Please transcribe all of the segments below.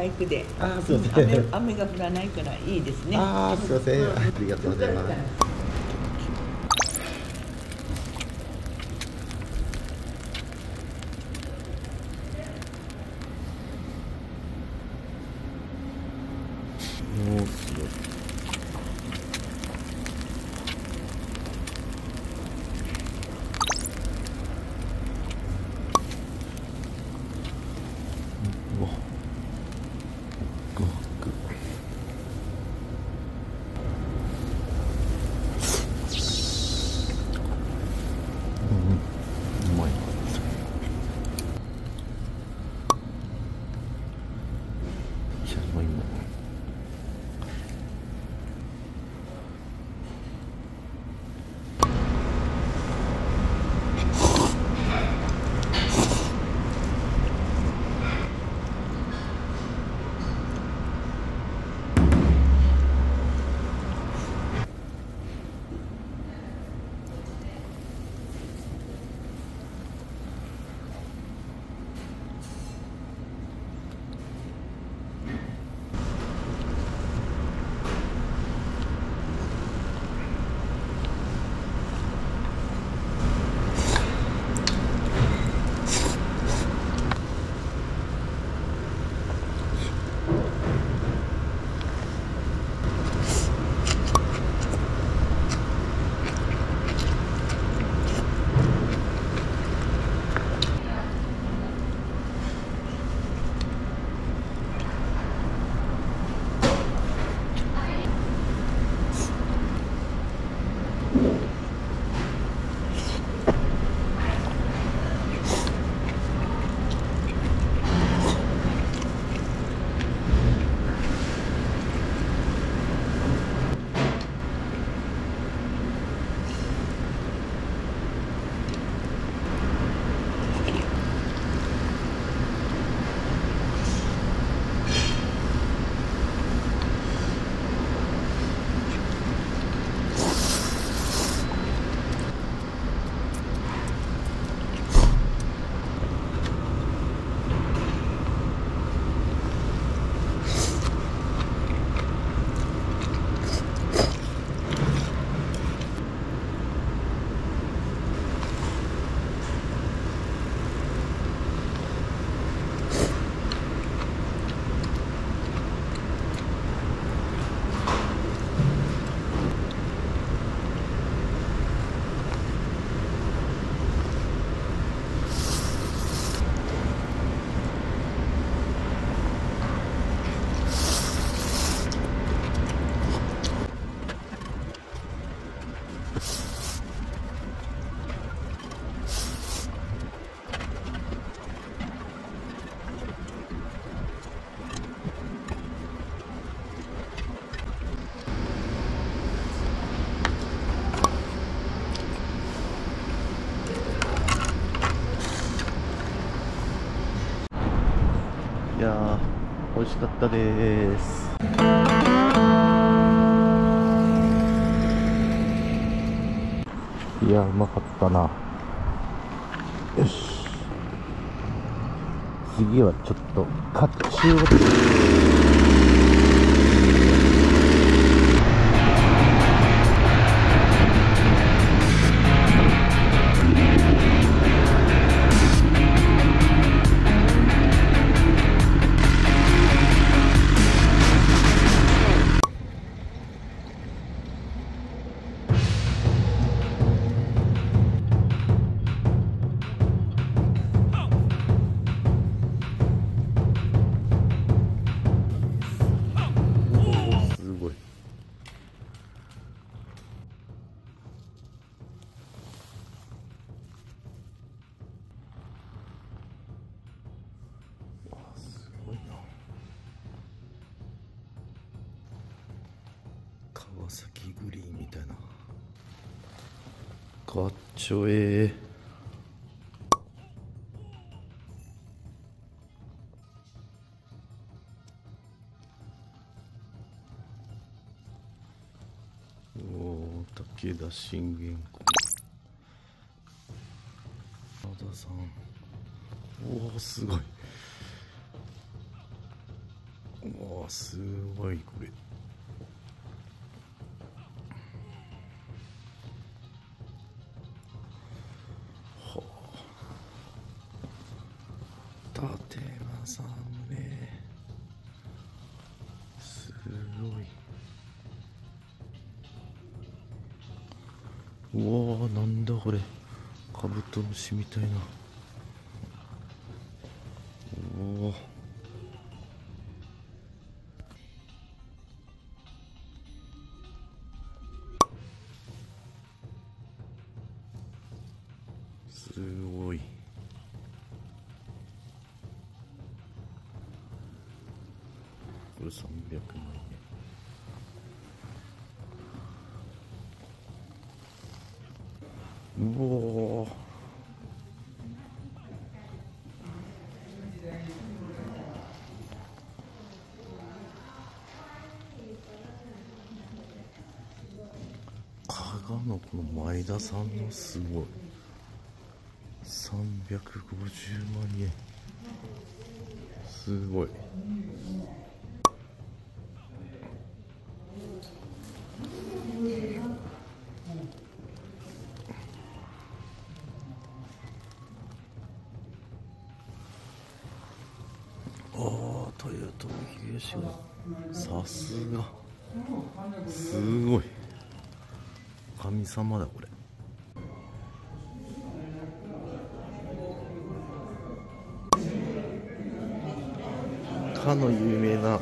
イクで。 ああ、すいません。 雨が降らないからいいですね。 ああ、すいません。ありがとうございます。もうすごい。うわ。ごく。うまいな。いや、うまいな。いやー、美味しかったです。いやー、うまかったな。よし。次はちょっと、甲冑を。すごい。すごいな。川崎グリーンみたいな。かっちょええ。おー、武田信玄公。和田さん。おお、すごい。 わあ、すごいこれ。はあ、立政宗、すごい。うわあ、なんだこれ、カブトムシみたいな。おお、すごい。これ300万円。うおー、加賀のこの前田さんのすごい。350万円。すごい。ああ、豊臣秀吉がさすがすごい神様だこれ。かの有名な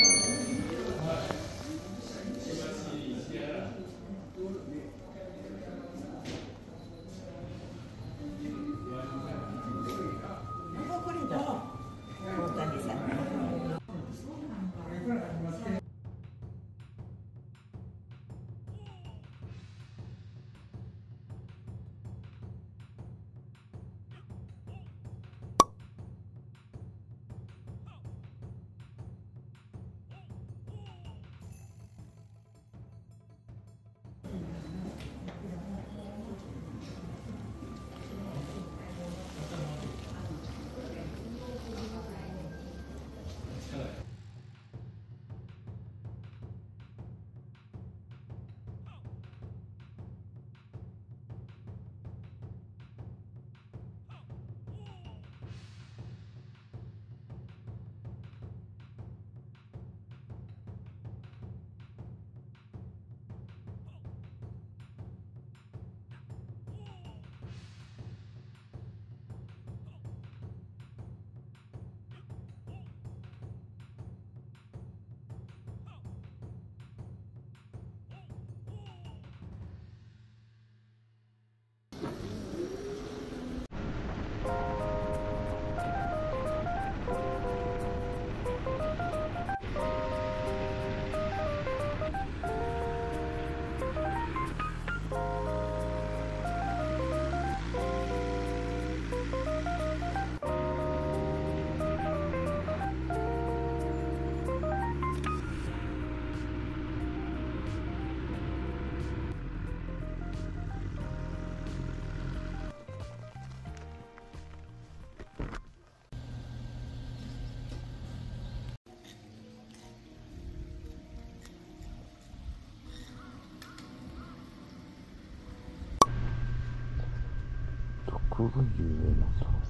どこが有名なんだろう。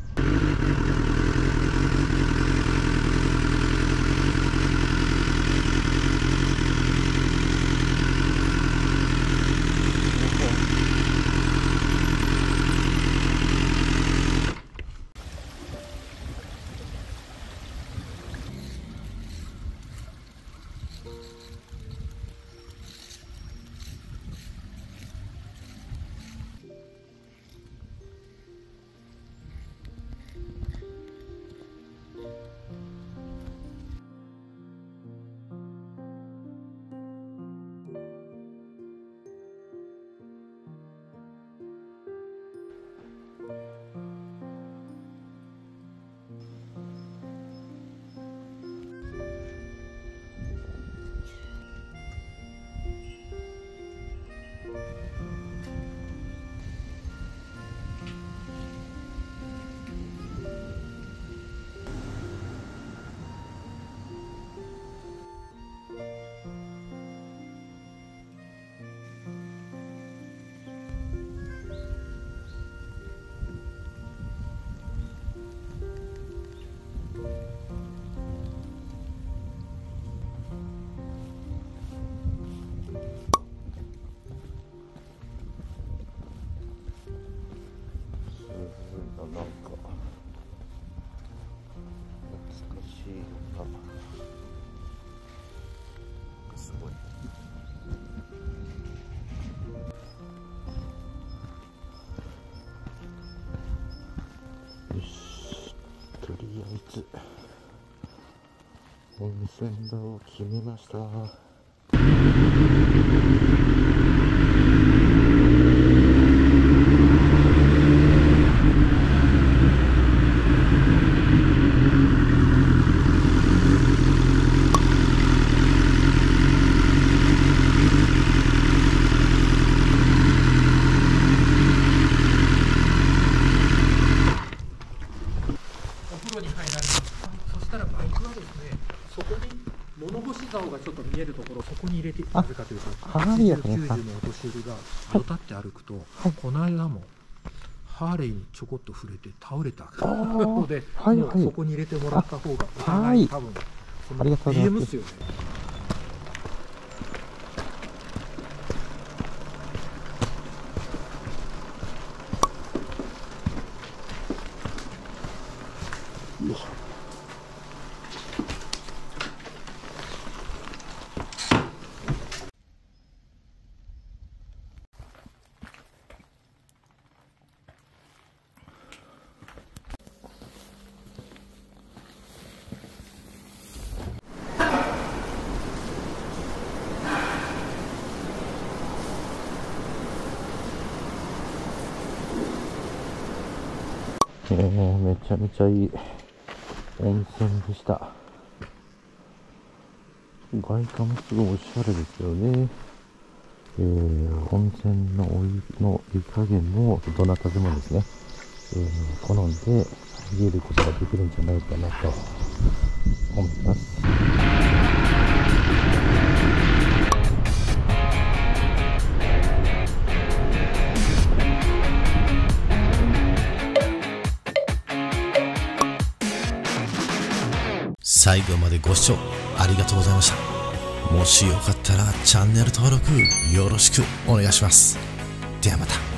つ温泉だを決めました。 そこに物干し竿がちょっと見えるところ、そこに入れて、なぜかというと、 はいやね 80、90のお年寄りがよたって歩くと、この間もハーレーにちょこっと触れて倒れたので、もうそこに入れてもらった方がお互い多分、 ありがとうございます。 見えますよね。 よいしょ。めちゃめちゃいい温泉でした。外観もすごいおしゃれですよね。温泉のお湯の湯加減もどなたでもですね、好んで入れることができるんじゃないかなと思います。最後までご視聴ありがとうございました。もしよかったらチャンネル登録よろしくお願いします。ではまた。